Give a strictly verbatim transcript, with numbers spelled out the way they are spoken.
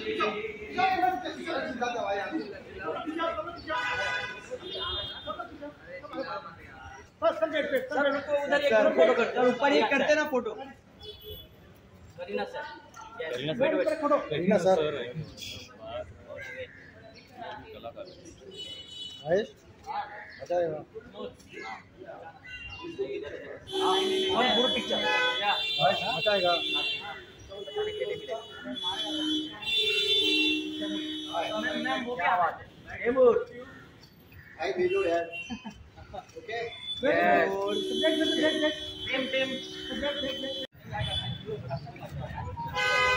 Sir उनको उधर एक फोटो करते हैं, ऊपर ही करते ना photo. Kareena sir, Kareena sir, Mahesh अच्छा है और पूरा पिक्चर अच्छा आएगा। क्या बात है, आई वीडियो यार। Okay team team